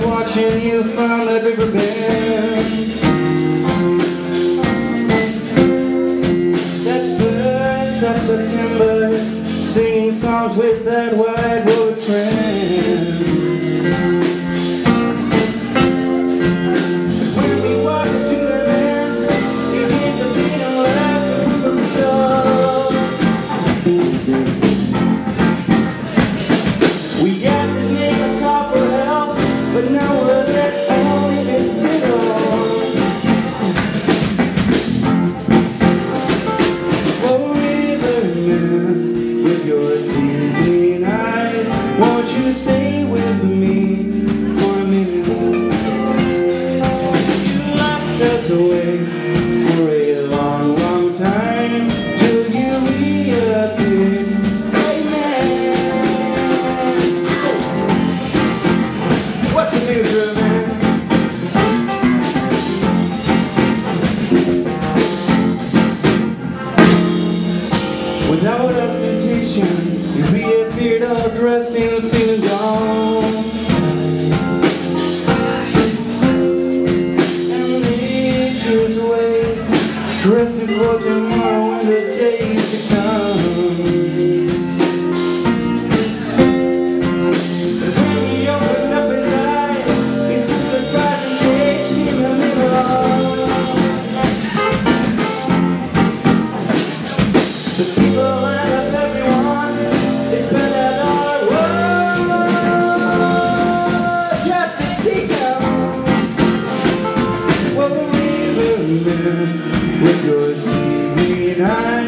was watching you from the river bend. That first of September, singing songs with that white-wood friend. When we walked up to the man, you disappeared and left the river door. We asked his name and called for help, but now was at home in his fiddle. Oh, riverman, with your seeing eyes, won't you stay with me for a minute? You locked us away for a long, long time, till you reappeared. Hey man, what's the news, riverman? Without ostentation, you reappeared all dressed in thin and gone. And nature's ways, resting for tomorrow and the days to come. And when he opened up his eyes, he stood surprised and caged in the middle. The people and everyone, they spent an hour just to see him. Well, riverman, with your seeing eyes,